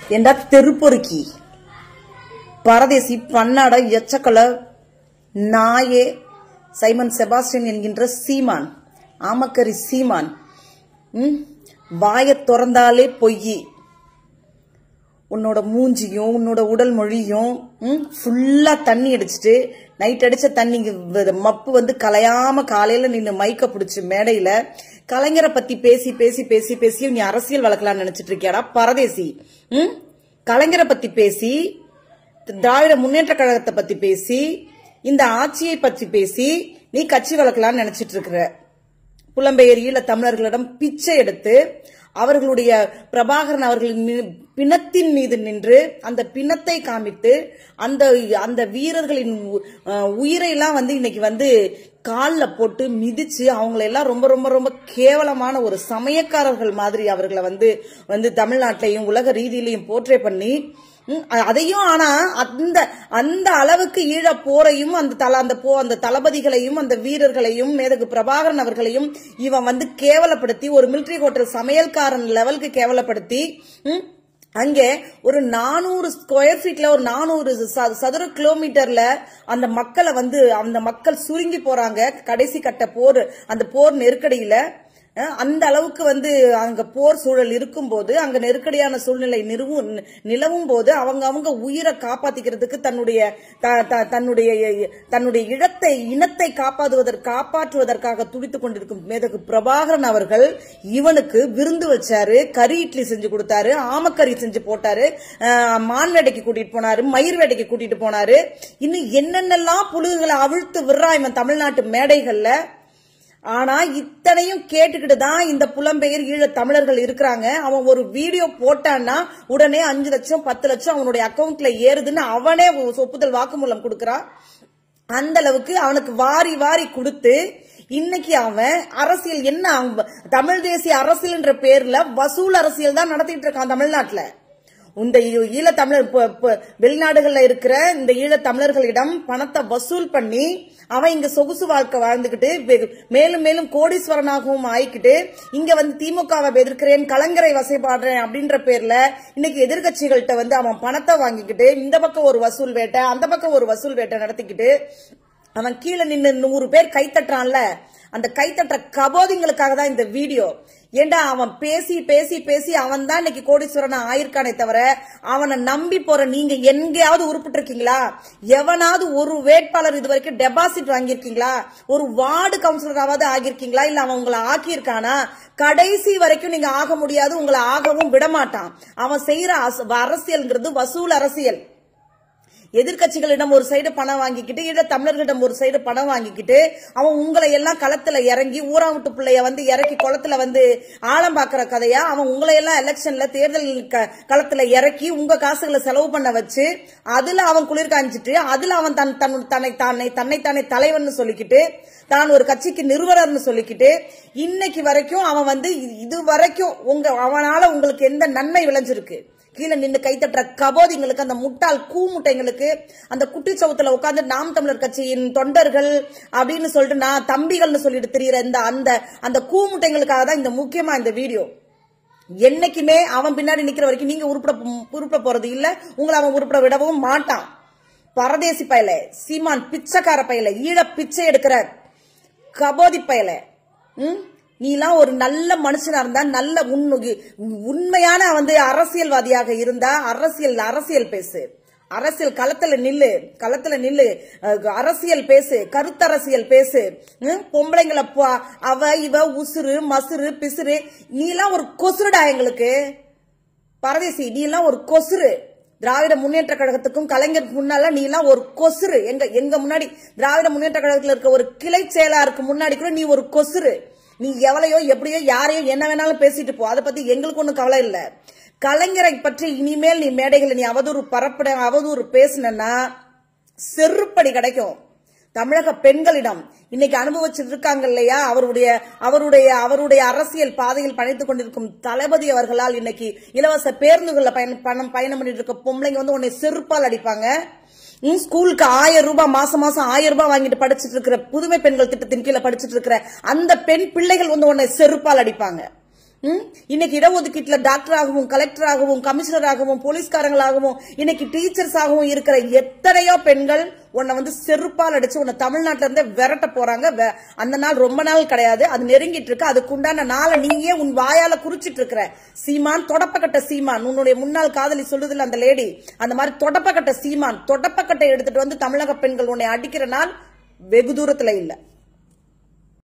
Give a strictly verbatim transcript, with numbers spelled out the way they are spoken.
ஏண்டா தெருப்பொறுக்கி பரதேசி பன்னாட எச்சக்கல நாயே சைமன் செபாஸ்டியன் என்கின்ற சீமான் ஆமக்கரி சீமான் வாயை திறந்தாலே பொய். உன்னோட மூஞ்சியும் உன்னோட உடல் மொழியும் ஃபுல்லா தண்ணி அடிச்சுட்டு நைட் அடிச்ச தண்ணி மப்பு வந்து கலையாம காலையில நின்று மைக்க பிடிச்சு மேடையில கலைஞரை பத்தி பேசி பேசி பேசி பேசி நீ அரசியல் வளர்க்கலாம்னு நினைச்சிட்டு இருக்கியாடா பரதேசி. ம் கலைஞரை பத்தி பேசி திராவிட முன்னேற்ற கழகத்தை பத்தி பேசி இந்த ஆட்சியை பற்றி பேசி நீ கட்சி வளர்க்கலாம்னு நினைச்சிட்டு இருக்கிற. புலம்பெயர் ஈழ தமிழர்களிடம் பிச்சை எடுத்து அவர்களுடைய பிரபாகரன் அவர்களின் பிணத்தின் மீது நின்று அந்த பிணத்தை காமித்து அந்த அந்த வீரர்களின் உயிரை எல்லாம் வந்து இன்னைக்கு வந்து காலில் போட்டு மிதிச்சு அவங்களை எல்லாம் ரொம்ப ரொம்ப ரொம்ப கேவலமான ஒரு சமயக்காரர்கள் மாதிரி அவர்களை வந்து வந்து தமிழ்நாட்டிலையும் உலக ரீதியிலையும் போர்ட்ரே பண்ணி அதையும் ஆனா அந்த அந்த அளவுக்கு ஈழ போரையும் அந்த தல அந்த போ அந்த தளபதிகளையும் அந்த வீரர்களையும் மேதகு பிரபாகரன் அவர்களையும் இவன் வந்து கேவலப்படுத்தி ஒரு மிலிட்டரி ஹோட்டல் சமையல்காரன் லெவலுக்கு கேவலப்படுத்தி அங்கே ஒரு நானூறு ஸ்கொயர் ஃபீட்ல ஒரு நானூறு சதுர கிலோமீட்டர்ல அந்த மக்களை வந்து அந்த மக்கள் சுருங்கி போறாங்க. கடைசி கட்ட போர் அந்த போர் நெருக்கடியில அந்த அளவுக்கு வந்து அங்க போர் சூழல் இருக்கும் போது அங்க நெருக்கடியான சூழ்நிலை நிலவும் போது அவங்க அவங்க உயிரை காப்பாத்திக்கிறதுக்கு தன்னுடைய தன்னுடைய தன்னுடைய இடத்தை இனத்தை காப்பாற்றுவதற்கு காப்பாற்றுவதற்காக துடித்துக் கொண்டிருக்கும் மேதகு பிரபாகரன் அவர்கள் இவனுக்கு விருந்து வச்சாரு, கறி இட்லி செஞ்சு கொடுத்தாரு, ஆமக்கறி செஞ்சு போட்டாரு, மான் வேட்டைக்கு கூட்டிட்டு போனாரு, மயிர் வேட்டைக்கு கூட்டிட்டு போனாரு. இன்னும் என்னென்னலாம் புழுகுகளை அவிழ்த்து விடுறான் இவன் தமிழ்நாட்டு மேடைகள்ல. ஆனா இத்தனையும் கேட்டுக்கிட்டு தான் இந்த புலம்பெயர் ஈழ தமிழர்கள் இருக்கிறாங்க. அவன் ஒரு வீடியோ போட்டான்னா உடனே அஞ்சு லட்சம் பத்து லட்சம் அவனுடைய அக்கௌண்ட்ல ஏறுதுன்னு அவனே ஒப்புதல் வாக்குமூலம் கொடுக்கறான். அந்த அளவுக்கு அவனுக்கு வாரி வாரி கொடுத்து இன்னைக்கு அவன் அரசியல் என்ன தமிழ் தேசிய அரசியல் என்ற பேர்ல வசூல் அரசியல் தான் நடத்திட்டு இருக்கான் தமிழ்நாட்டுல. இந்த ஈழ தமிழர் வெளிநாடுகள்ல இருக்கிற இந்த ஈழ தமிழர்களிடம் பணத்தை வசூல் பண்ணி அவன் இங்க சொகுசு வாழ்க்கை வாழ்ந்துகிட்டு மேலும் மேலும் கோடீஸ்வரனாகவும் ஆயிக்கிட்டு இங்க வந்து திமுகவை எதிர்க்கிறேன் கலைஞரை வசைபாடுறேன் அப்படின்ற பேர்ல இன்னைக்கு எதிர்கட்சிகள்கிட்ட வந்து அவன் பணத்தை வாங்கிக்கிட்டு இந்த பக்கம் ஒரு வசூல் வேட்டை அந்த பக்கம் ஒரு வசூல் வேட்டை நடத்திக்கிட்டு அவன் கீழே நின்று நூறு பேர் கைத்தட்டான்ல அந்த கைத்தட்ட கபோதிங்களுக்காக தான் இந்த வீடியோ. ஏண்டா அவன் பேசி பேசி பேசி அவன் தான் இன்னைக்கு கோடீஸ்வரன் ஆயிருக்கானே தவிர அவனை நம்பி போற நீங்க எங்கேயாவது உருப்பிட்டு இருக்கீங்களா? எவனாவது ஒரு வேட்பாளர் இது வரைக்கும் டெபாசிட் வாங்கியிருக்கீங்களா? ஒரு வார்டு கவுன்சிலராவது ஆகியிருக்கீங்களா? இல்ல அவன் உங்களை ஆக்கியிருக்கானா? கடைசி வரைக்கும் நீங்க ஆக முடியாது, உங்களை ஆகவும் விடமாட்டான். அவன் செய்யற அரசியல்ங்கிறது வசூல் அரசியல். எதிர்கட்சிகளிடம் ஒரு சைடு பணம் வாங்கிக்கிட்டு ஈழ தமிழர்களிடம் ஒரு சைடு பணம் வாங்கிக்கிட்டு அவன் உங்களை எல்லாம் களத்துல இறங்கி ஊரா விட்டு பிள்ளைய வந்து இறக்கி குளத்துல வந்து ஆழம் பாக்குற கதையா அவன் உங்களை எல்லாம் எலெக்ஷன்ல தேர்தல் களத்துல இறக்கி உங்க காசுகளை செலவு பண்ண வச்சு அதுல அவன் குளிர் காஞ்சிட்டு அதுல அவன் தன் தன்னை தானே தன்னைத்தானே தலைவன் சொல்லிக்கிட்டு தான் ஒரு கட்சிக்கு நிறுவனர்னு சொல்லிக்கிட்டு இன்னைக்கு வரைக்கும் அவன் வந்து இது வரைக்கும் உங்க அவனால உங்களுக்கு எந்த நன்மை விளைஞ்சிருக்கு? கீழே நின்று கைத்தட்டுற கபோதிங்களுக்கு அந்த முட்டாள் கூமுட்டைங்களுக்கு அந்த குட்டி சவுத்துல உட்கார்ந்து நாம் தமிழர் கட்சியின் தொண்டர்கள் அப்படின்னு சொல்லிட்டு நான் தம்பிகள்னு சொல்லிட்டு தெரியுற இந்த அந்த அந்த கூமுட்டைங்களுக்காக தான் இந்த முக்கியமா இந்த வீடியோ. என்னைக்குமே அவன் பின்னாடி நிக்கிற வரைக்கும் நீங்க உருப்பட உருப்பட போறது இல்ல, உங்களை அவன் உருப்பட விடவும் மாட்டான். பரதேசி பயல, சீமான் பிச்சைக்கார பயல, ஈழ பிச்சை எடுக்கிற கபோதி பயல. ம் நீ எல்லாம் ஒரு நல்ல மனுஷனா இருந்தா நல்ல உண்மையான வந்து அரசியல்வாதியாக இருந்தா அரசியல் அரசியல் பேசு, அரசியல் களத்துல நில்லு, களத்துல நில்லு, அரசியல் பேசு, கருத்தரசியல் பேசு. பொம்பளைங்களை அவ இவ உசுறு மசுறு பிசுறு நீ எல்லாம் ஒரு கொசுருடா எங்களுக்கு பரதேசி. நீ எல்லாம் ஒரு கொசுரு. திராவிட முன்னேற்ற கழகத்துக்கும் கலைஞருக்கு முன்னால நீ எல்லாம் ஒரு கொசுரு. எங்க எங்க முன்னாடி திராவிட முன்னேற்ற கழகத்துல இருக்க ஒரு கிளை செயலாருக்கு முன்னாடி கூட நீ ஒரு கொசுரு. நீ எவளையோ எப்படியோ யாரையோ என்ன வேணாலும் பேசிட்டு போ, அதை பத்தி எங்களுக்கு ஒன்னும் கவலை இல்ல. கலைஞரை பற்றி இனிமேல் நீ மேடைகளை நீ அவதூறு பரப்பட அவதூறு பேசினா செருப்படி கிடைக்கும். தமிழக பெண்களிடம் இன்னைக்கு அனுபவிச்சுட்டு இருக்காங்க இல்லையா அவருடைய அவருடைய அவருடைய அரசியல் பாதையில் பயணித்துக் கொண்டிருக்கும் தளபதி அவர்களால் இன்னைக்கு இலவச பேருந்துகள்ல பயணம் பயணம் பண்ணிட்டு இருக்க பொம்பளைங்க வந்து உன்னை செருப்பால் அடிப்பாங்க. ஸ்கூலுக்கு ஆயிரம் ரூபாய் மாசம் மாசம் ஆயிரம் ரூபாய் வாங்கிட்டு படிச்சுட்டு இருக்கிற புதுமை பெண்கள் திட்டத்தின் கீழே படிச்சுட்டு இருக்கிற அந்த பெண் பிள்ளைகள் வந்து உன்னை செருப்பால் அடிப்பாங்க. இன்னைக்கு இடஒதுக்கீட்டுல டாக்டர் ஆகவும் கலெக்டர் ஆகவும் கமிஷனர் ஆகவும் போலீஸ்காரங்களாகவும் இன்னைக்கு டீச்சர்ஸ் ஆகவும் இருக்கிற எத்தனையோ பெண்கள் உன்னை வந்து செருப்பால் அடிச்சு உன்னை தமிழ்நாட்டில இருந்தே விரட்ட போறாங்க. அந்த நாள் ரொம்ப நாள் கிடையாது, அது நெருங்கிட்டு இருக்கு. அதுக்குண்டான நாளை நீயே உன் வாயால குறிச்சிட்டு இருக்கிற. சீமான், தொடப்பக்கட்ட சீமான், உன்னுடைய முன்னாள் காதலி சொல்லுதுல அந்த லேடி, அந்த மாதிரி தொடப்பக்கட்ட சீமான் தொடப்பக்கட்டை எடுத்துட்டு வந்து தமிழக பெண்கள் உன்னை அடிக்கிற நாள் வெகு தூரத்துல இல்ல.